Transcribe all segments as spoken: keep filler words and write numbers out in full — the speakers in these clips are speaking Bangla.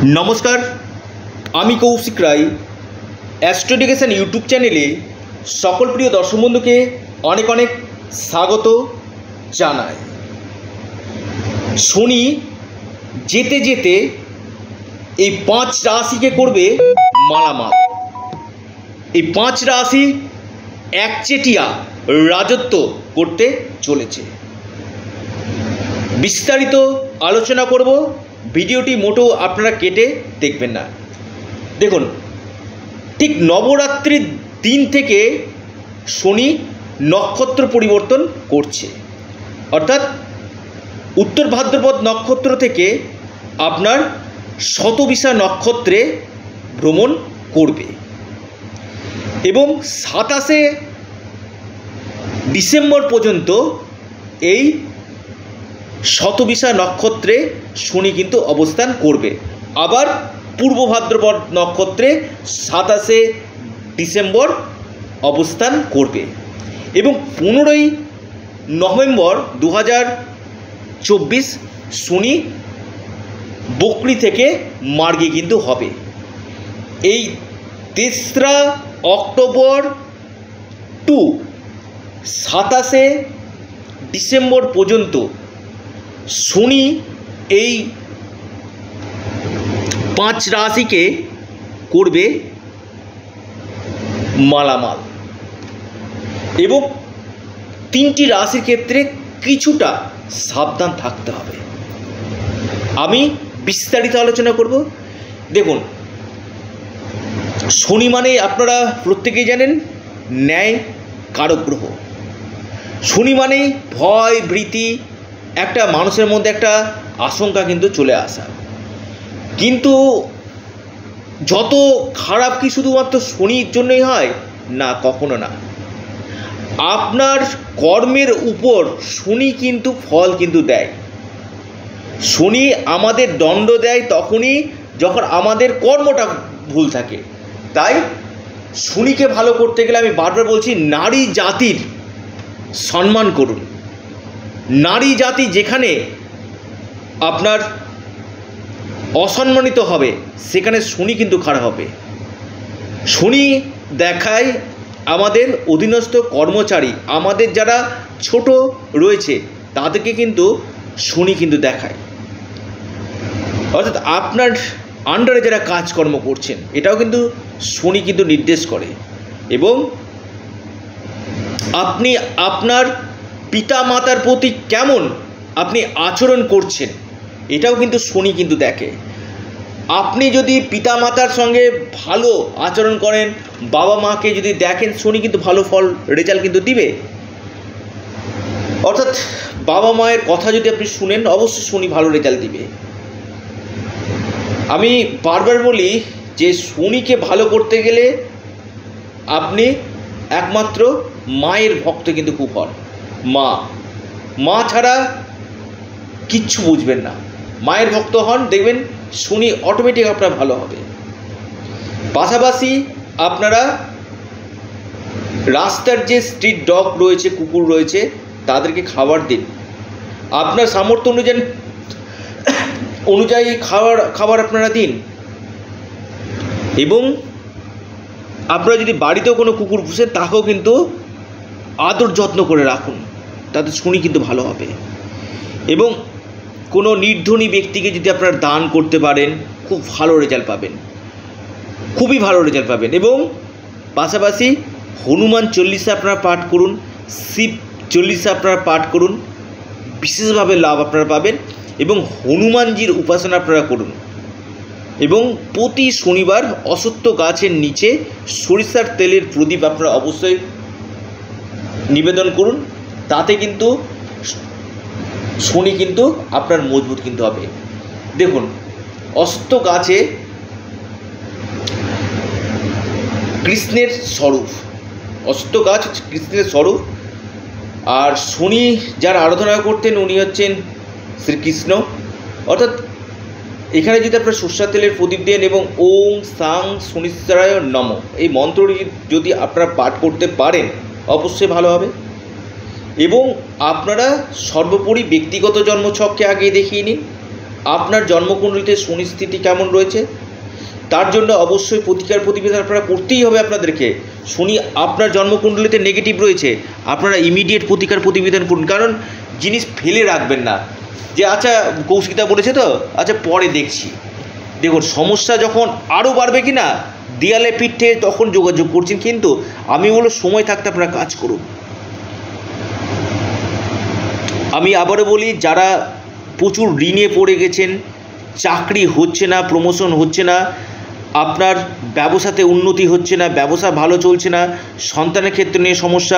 नमस्कार आमी Kaushik Roy astro education YouTube चैनेले सकल प्रिय दर्शक बंधु के अनेक अनेक स्वागत जानाई। शनि जेते जेते ये पाँच राशि के करबे मालामाल। ये पाँच राशि एकचेटिया राजत्व करते चलेছে। विस्तारित आलोचना करब। ভিডিওটি মোটো আপনারা কেটে দেখবেন না। দেখুন, ঠিক নবরাত্রির দিন থেকে শনি নক্ষত্র পরিবর্তন করছে, অর্থাৎ উত্তর ভাদ্রপদ নক্ষত্র থেকে আপনার শতবিশা নক্ষত্রে ভ্রমণ করবে এবং সাতাশে ডিসেম্বর পর্যন্ত এই শতবিশা নক্ষত্রে শনি কিন্তু অবস্থান করবে। আবার পূর্ব ভাদ্রপদ নক্ষত্রে সাতাশে ডিসেম্বর অবস্থান করবে এবং পনেরোই নভেম্বর দু হাজার চব্বিশ শনি বকরি থেকে মার্গে কিন্তু হবে। এই তেসরা অক্টোবর টু সাতাশে ডিসেম্বর পর্যন্ত শনি এই পাঁচ রাশিকে করবে মালামাল এবং তিনটি রাশির ক্ষেত্রে কিছুটা সাবধান থাকতে হবে। আমি বিস্তারিত আলোচনা করব। দেখুন, শনি মানে আপনারা প্রত্যেকেই জানেন ন্যায় কারক গ্রহ। শনি মানে ভয় ভীতি, একটা মানুষের মধ্যে একটা আশঙ্কা কিন্তু চলে আসা। কিন্তু যত খারাপ কি শুধুমাত্র শনির জন্যই হয়? না, কখনো না। আপনার কর্মের উপর শনি কিন্তু ফল কিন্তু দেয়। শনি আমাদের দণ্ড দেয় তখনই যখন আমাদের কর্মটা ভুল থাকে। তাই শনিকে ভালো করতে গেলে আমি বারবার বলছি, নারী জাতির সম্মান করুন। নারী জাতি যেখানে আপনার অসম্মানিত হবে সেখানে শনি কিন্তু খারাপ হবে। শনি দেখায় আমাদের অধীনস্থ কর্মচারী, আমাদের যারা ছোট রয়েছে তাদেরকে কিন্তু শনি কিন্তু দেখায়। অর্থাৎ আপনার আন্ডারে যারা কাজকর্ম করছেন এটাও কিন্তু শনি কিন্তু নির্দেশ করে এবং আপনি আপনার পিতা মাতার প্রতি কেমন আপনি আচরণ করছেন এটাও কিন্তু শনি কিন্তু দেখে। আপনি যদি পিতা মাতার সঙ্গে ভালো আচরণ করেন, বাবা মাকে যদি দেখেন, শনি কিন্তু ভালো ফল রেজাল্ট কিন্তু দিবে। অর্থাৎ বাবা মায়ের কথা যদি আপনি শুনেন অবশ্যই শনি ভালো রেজাল্ট দিবে। আমি বারবার বলি যে শনিকে ভালো করতে গেলে আপনি একমাত্র মায়ের ভক্ত কিন্তু খুব হন। মা মা ছাড়া কিচ্ছু বুঝবেন না। মায়ের ভক্ত হন, দেখবেন শনি অটোমেটিক আপনার ভালো হবে। পাশাপাশি আপনারা রাস্তার যে স্ট্রিট ডগ রয়েছে, কুকুর রয়েছে, তাদেরকে খাবার দিন। আপনার সামর্থ্য অনুযায়ী অনুযায়ী খাবার খাবার আপনারা দিন এবং আপনারা যদি বাড়িতেও কোনো কুকুর পুষেন তাকেও কিন্তু আদর যত্ন করে রাখুন, তাতে শনি কিন্তু ভালো হবে। এবং কোনো নির্ধনী ব্যক্তিকে যদি আপনারা দান করতে পারেন খুব ভালো রেজাল্ট পাবেন, খুবই ভালো রেজাল্ট পাবেন। এবং পাশাপাশি হনুমান চল্লিশা আপনারা পাঠ করুন, শিব চল্লিশা আপনারা পাঠ করুন, বিশেষভাবে লাভ আপনারা পাবেন। এবং হনুমানজির উপাসনা আপনারা করুন এবং প্রতি শনিবার অশ্বত্থ গাছের নিচে সরিষার তেলের প্রদীপ আপনারা অবশ্যই নিবেদন করুন। তাতে কিন্তু শনি কিন্তু আপনার মজবুত কিন্তু হবে। দেখুন, অশ্বত্থ গাছে কৃষ্ণের স্বরূপ, অশ্বত্থ গাছ কৃষ্ণের স্বরূপ। আর শনি যার আরাধনা করতেন উনি হচ্ছেন শ্রীকৃষ্ণ। অর্থাৎ এখানে যদি আপনার সরষের তেলের প্রদীপ দেন এবং ওম সাং শনিশ্চরায় নমঃ এই মন্ত্রটি যদি আপনারা পাঠ করতে পারেন অবশ্যই ভালো হবে। এবং আপনারা সর্বোপরি ব্যক্তিগত জন্মছককে আগে দেখিয়ে নিন। আপনার জন্মকুণ্ডলিতে শনি স্থিতি কেমন রয়েছে, তার জন্য অবশ্যই প্রতিকার প্রতিবিধান আপনারা করতেই হবে আপনাদেরকে। শনি আপনার জন্মকুণ্ডলিতে নেগেটিভ রয়েছে, আপনারা ইমিডিয়েট প্রতিকার প্রতিবিধান করুন। কারণ জিনিস ফেলে রাখবেন না যে আচ্ছা কৌশিকদা বলেছে তো আচ্ছা পরে দেখছি। দেখুন সমস্যা যখন আরও বাড়বে কি না, দেয়ালে পিঠে তখন যোগাযোগ করছেন, কিন্তু আমি বলবো সময় থাকতে আপনারা কাজ করুন। আমি আবারও বলি, যারা প্রচুর ঋণে পড়ে গেছেন, চাকরি হচ্ছে না, প্রমোশন হচ্ছে না, আপনার ব্যবসাতে উন্নতি হচ্ছে না, ব্যবসা ভালো চলছে না, সন্তানের ক্ষেত্রে নিয়ে সমস্যা,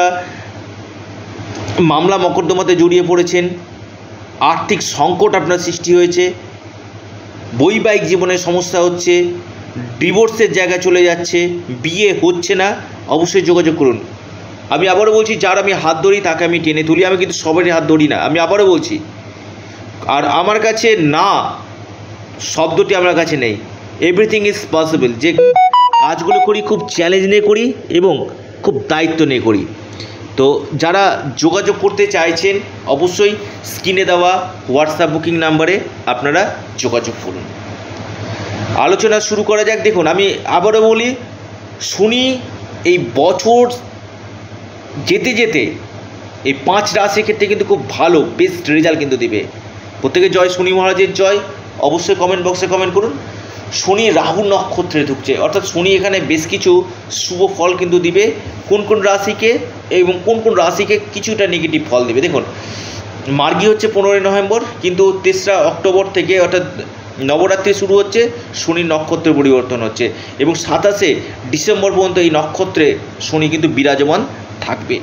মামলা মকদ্দমাতে জড়িয়ে পড়েছেন, আর্থিক সংকট আপনার সৃষ্টি হয়েছে, বৈবাহিক জীবনে সমস্যা হচ্ছে, ডিভোর্সের জায়গা চলে যাচ্ছে, বিয়ে হচ্ছে না, অবশ্যই যোগাযোগ করুন। আমি আবারও বলছি, যার আমি হাত ধরি তাকে আমি টেনে তুলি, আমি কিন্তু সবারই হাত ধরি না, আমি আবারও বলছি। আর আমার কাছে না শব্দটি আমার কাছে নেই, এভরিথিং ইজ পসিবল। যে কাজগুলো করি খুব চ্যালেঞ্জ নিয়ে করি এবং খুব দায়িত্ব নিয়ে করি। তো যারা যোগাযোগ করতে চাইছেন অবশ্যই স্ক্রিনে দেওয়া হোয়াটসঅ্যাপ বুকিং নাম্বারে আপনারা যোগাযোগ করুন। আলোচনা শুরু করা যাক। দেখুন আমি আবারও বলি, শনি এই বছর যেতে যেতে এই পাঁচ রাশির ক্ষেত্রে কিন্তু খুব ভালো বেস্ট রেজাল্ট কিন্তু দেবে। প্রত্যেকে জয় শনি মহারাজের জয়, অবশ্যই কমেন্ট বক্সে কমেন্ট করুন। শনি রাহু নক্ষত্রে ঢুকছে, অর্থাৎ শনি এখানে বেশ কিছু শুভ ফল কিন্তু দিবে। কোন কোন রাশিকে এবং কোন কোন রাশিকে কিছুটা নেগেটিভ ফল দেবে। দেখুন মার্গী হচ্ছে পনেরোই নভেম্বর, কিন্তু তেসরা অক্টোবর থেকে অর্থাৎ নবরাত্রি শুরু হচ্ছে, শনি নক্ষত্রের পরিবর্তন হচ্ছে এবং সাতাশে ডিসেম্বর পর্যন্ত এই নক্ষত্রে শনি কিন্তু বিরাজমান থাকবে।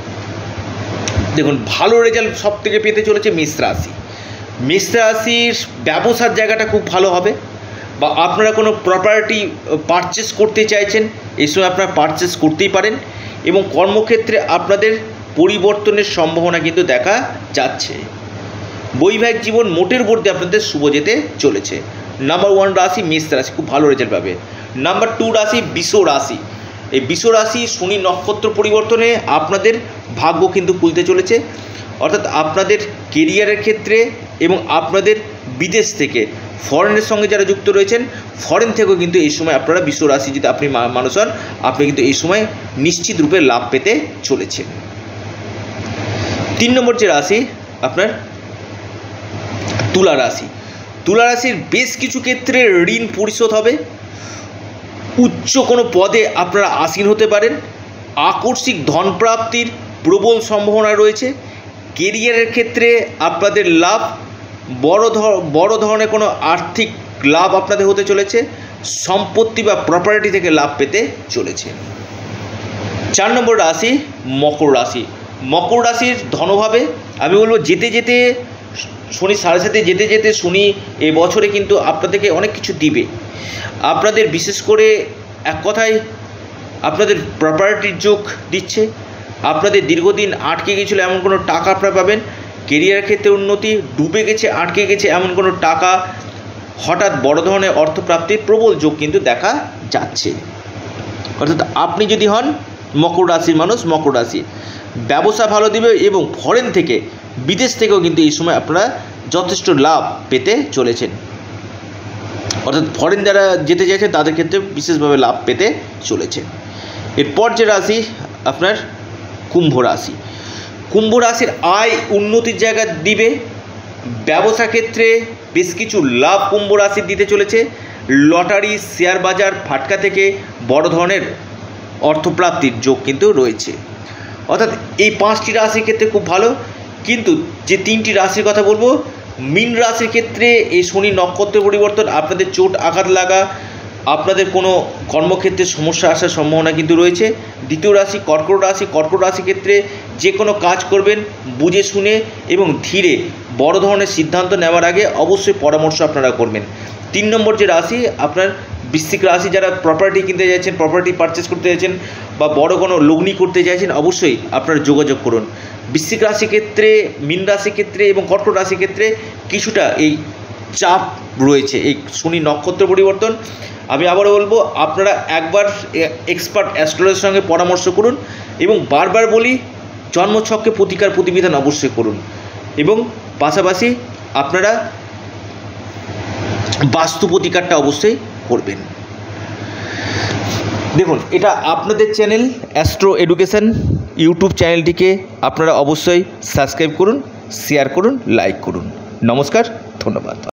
দেখুন ভালো রেজাল্ট সব থেকে পেতে চলেছে মেষ রাশি। মেষ রাশির ব্যবসার জায়গাটা খুব ভালো হবে, বা আপনারা কোনো প্রপার্টি পারচেস করতে চাইছেন এই সময় আপনারা পারচেস করতেই পারেন, এবং কর্মক্ষেত্রে আপনাদের পরিবর্তনের সম্ভাবনা কিন্তু দেখা যাচ্ছে। বৈবাহিক জীবন মোটের উপর দিয়ে আপনাদের শুভ যেতে চলেছে। নাম্বার ওয়ান রাশি মেষ রাশি, খুব ভালো রেজাল্ট পাবে। নাম্বার টু রাশি বৃষ রাশি। এই বৃষ রাশি শনি নক্ষত্র পরিবর্তনে আপনাদের ভাগ্য কিন্তু খুলতে চলেছে, অর্থাৎ আপনাদের কেরিয়ারের ক্ষেত্রে এবং আপনাদের বিদেশ থেকে ফরেনের সঙ্গে যারা যুক্ত রয়েছেন ফরেন থেকেও কিন্তু এই সময় আপনারা বৃষ রাশি যদি আপনি মানুষ হন আপনি কিন্তু এই সময় নিশ্চিত রূপে লাভ পেতে চলেছেন। তিন নম্বর যে রাশি আপনার তুলা রাশি। তুলা রাশির বেশ কিছু ক্ষেত্রে ঋণ পরিশোধ হবে, উচ্চ কোনো পদে আপনারা আসীন হতে পারেন, আকস্মিক ধনপ্রাপ্তির প্রবল সম্ভাবনা রয়েছে। কেরিয়ারের ক্ষেত্রে আপনাদের লাভ, বড় ধর বড় ধরনের কোনো আর্থিক লাভ আপনাদের হতে চলেছে, সম্পত্তি বা প্রপার্টি থেকে লাভ পেতে চলেছে। চার নম্বর রাশি মকর রাশি। মকর রাশির ধনভাবে আমি বলবো যেতে যেতে শনি সাড়ে সাথে যেতে যেতে শনি এ বছরে কিন্তু আপনাদেরকে অনেক কিছু দিবে। আপনাদের বিশেষ করে এক কথায় আপনাদের প্রপার্টির যোগ দিচ্ছে, আপনাদের দীর্ঘদিন আটকে গিয়েছিল এমন কোনো টাকা আপনারা পাবেন, কেরিয়ার ক্ষেত্রে উন্নতি, ডুবে গেছে আটকে গেছে এমন কোনো টাকা, হঠাৎ বড় ধরনের অর্থপ্রাপ্তির প্রবল যোগ কিন্তু দেখা যাচ্ছে। অর্থাৎ আপনি যদি হন মকর রাশির মানুষ, মকর রাশি ব্যবসা ভালো দিবে এবং ফরেন থেকে বিদেশ থেকেও কিন্তু এই সময় আপনারা যথেষ্ট লাভ পেতে চলেছেন। অর্থাৎ ফরেন যারা যেতে চাইছেন তাদের ক্ষেত্রে বিশেষভাবে লাভ পেতে চলেছে। এরপর যে রাশি আপনার কুম্ভ রাশি। কুম্ভ রাশির আয় উন্নতির জায়গা দিবে, ব্যবসা ক্ষেত্রে বেশ কিছু লাভ কুম্ভ রাশি দিতে চলেছে। লটারি, শেয়ার বাজার, ফাটকা থেকে বড় ধরনের অর্থপ্রাপ্তির যোগ কিন্তু রয়েছে। অর্থাৎ এই পাঁচটি রাশির ক্ষেত্রে খুব ভালো, কিন্তু যে তিনটি রাশির কথা বলবো, মীন রাশির ক্ষেত্রে এই শনি নক্ষত্রের পরিবর্তন আপনাদের চোট আঘাত লাগা, আপনাদের কোনো কর্মক্ষেত্রে সমস্যা আসার সম্ভাবনা কিন্তু রয়েছে। দ্বিতীয় রাশি কর্কট রাশি। কর্কট রাশির ক্ষেত্রে যে কোনো কাজ করবেন বুঝে শুনে এবং ধীরে, বড় ধরনের সিদ্ধান্ত নেওয়ার আগে অবশ্যই পরামর্শ আপনারা করবেন। তিন নম্বর যে রাশি আপনার বৃশ্চিক রাশি, যারা প্রপার্টি কিনতে চাইছেন, প্রপার্টি পারচেস করতে চাইছেন বা বড় কোনো লগ্নি করতে চাইছেন অবশ্যই আপনারা যোগাযোগ করুন। বৃশ্চিক রাশির ক্ষেত্রে, মীন রাশির ক্ষেত্রে এবং কর্কট রাশির ক্ষেত্রে কিছুটা এই চাপ রয়েছে এই শনি নক্ষত্র পরিবর্তন। আমি আবারও বলবো আপনারা একবার এক্সপার্ট অ্যাস্ট্রোলজারের সঙ্গে পরামর্শ করুন এবং বারবার বলি জন্মছককে প্রতিকার প্রতিবিধান অবশ্যই করুন, এবং পাশাপাশি আপনারা বাস্তু প্রতিকারটা অবশ্যই করবেন। দেখুন, এটা আপনাদের চ্যানেল অ্যাস্ট্রো এডুকেশন ইউটিউব চ্যানেলটিকে আপনারা অবশ্যই সাবস্ক্রাইব করুন, শেয়ার করুন, লাইক করুন। নমস্কার, ধন্যবাদ।